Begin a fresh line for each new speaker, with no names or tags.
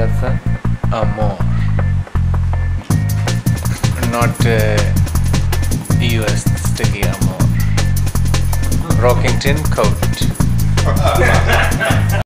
That's a Hamour, not US sticky Hamour. Rocking tin coat.